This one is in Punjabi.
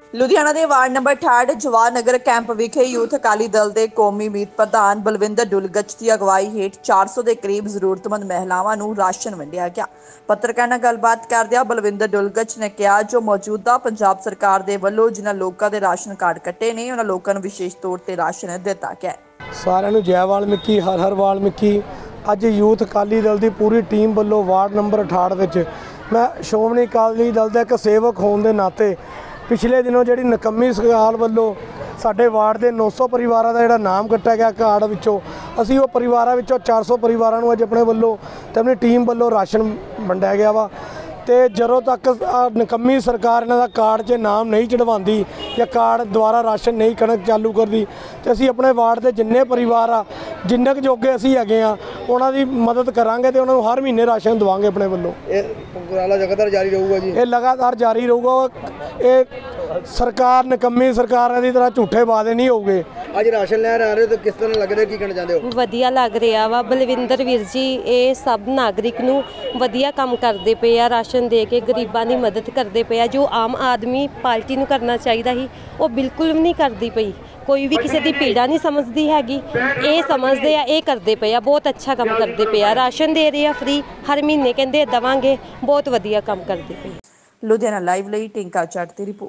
ਲੁਧਿਆਣਾ ਦੇ ward number 68 Jawahar Nagar camp ਵਿਖੇ ਯੂਥ ਅਕਾਲੀ ਦਲ ਦੇ ਕੌਮੀ ਮੀਤ ਪ੍ਰਧਾਨ ਬਲਵਿੰਦਰ ਡੁਲਗਚ ਦੀ ਅਗਵਾਈ ਹੇਠ 400 ਦੇ ਕਰੀਬ ਜ਼ਰੂਰਤਮੰਦ ਮਹਿਲਾਵਾਂ ਨੂੰ ਰਾਸ਼ਨ ਵੰਡਿਆ ਗਿਆ। ਪੱਤਰਕਾਰਾਂ ਨਾਲ ਗੱਲਬਾਤ ਕਰਦਿਆਂ ਬਲਵਿੰਦਰ ਡੁਲਗਚ ਨੇ ਕਿਹਾ, ਜੋ ਮੌਜੂਦਾ ਪੰਜਾਬ ਸਰਕਾਰ ਦੇ ਵੱਲੋਂ ਜਿਨ੍ਹਾਂ ਲੋਕਾਂ ਦੇ ਰਾਸ਼ਨ ਕਾਰਡ ਕੱਟੇ ਨੇ, ਉਹਨਾਂ ਲੋਕਾਂ ਨੂੰ ਵਿਸ਼ੇਸ਼ ਤੌਰ ਤੇ ਰਾਸ਼ਨ ਦਿੱਤਾ ਗਿਆ। ਸਾਰਿਆਂ ਨੂੰ ਜੈ ਵਾਲਮੀਕੀ, ਹਰ ਹਰ ਵਾਲਮੀਕੀ। ਅੱਜ ਯੂਥ ਅਕਾਲੀ ਦਲ ਦੀ ਪੂਰੀ ਟੀਮ ਵੱਲੋਂ ਵਾਰਡ ਨੰਬਰ 68 ਵਿੱਚ ਮੈਂ ਸ਼੍ਰੋਮਣੀ ਅਕਾਲੀ ਦਲ ਦਾ ਇੱਕ ਸੇਵਕ ਹੋਣ ਦੇ ਨਾਤੇ पिछले दिनों जी निकम्मी सरकार वालों साडे वार्ड के 900 परिवारों का जोड़ा नाम कट्टा गया कार्ड विचों, असी वो परिवारों विचों 400 परिवारों को अज अपने वालों ते अपनी टीम वालों राशन वंडिया गया वा। तो जदों तक निकम्मी सरकार इन्हां दा कार्ड 'च नाम नहीं चढ़वाती या कार्ड द्वारा राशन नहीं कणक चालू करती, तो असी अपने वार्ड के जिन्ने परिवार आ जिन्ने क जोगे असी हैगे आ उन्हां दी मदद करांगे ते उन्हां नूं हर महीने राशन दवांगे अपने वालों। लगातार जारी रहूगा जी, ये लगातार जारी रहूगा। ये सरकार निकम्मी सरकार की तरह झूठे वादे नहीं होंगे। ਅੱਜ ਰਾਸ਼ਨ ਲੈਣ ਆ ਰਹੇ ਹੋ ਤਾਂ ਕਿਸ ਤਰ੍ਹਾਂ ਲੱਗਦਾ, ਕੀ ਕਹਿਣਾ ਚਾਹੁੰਦੇ ਹੋ? ਵਧੀਆ ਲੱਗ ਰਿਹਾ ਵਾ। ਬਲਵਿੰਦਰ ਵੀਰ ਜੀ ਇਹ ਸਭ ਨਾਗਰਿਕ ਨੂੰ ਵਧੀਆ ਕੰਮ ਕਰਦੇ ਪਏ ਆ, ਰਾਸ਼ਨ ਦੇ ਕੇ ਗਰੀਬਾਂ ਦੀ ਮਦਦ ਕਰਦੇ ਪਏ ਆ। ਜੋ ਆਮ ਆਦਮੀ ਪਾਰਟੀ ਨੂੰ ਕਰਨਾ ਚਾਹੀਦਾ ਸੀ ਉਹ ਬਿਲਕੁਲ ਵੀ ਨਹੀਂ ਕਰਦੀ ਪਈ। ਕੋਈ ਵੀ ਕਿਸੇ ਦੀ ਪੀੜਾ ਨਹੀਂ ਸਮਝਦੀ ਹੈਗੀ, ਇਹ ਸਮਝਦੇ ਆ, ਇਹ ਕਰਦੇ ਪਏ ਆ। ਬਹੁਤ ਅੱਛਾ ਕੰਮ ਕਰਦੇ ਪਏ ਆ, ਰਾਸ਼ਨ ਦੇ ਰਹੇ ਆ ਫ੍ਰੀ, ਹਰ ਮਹੀਨੇ ਕਹਿੰਦੇ ਦੇਵਾਂਗੇ। ਬਹੁਤ ਵਧੀਆ ਕੰਮ ਕਰਦੇ ਪਏ। ਲੁਧਿਆਣਾ ਲਾਈਵ ਲਈ ਟਿੰਕਾ ਚੱਟ ਦੀ ਰਿਪੋਰਟ।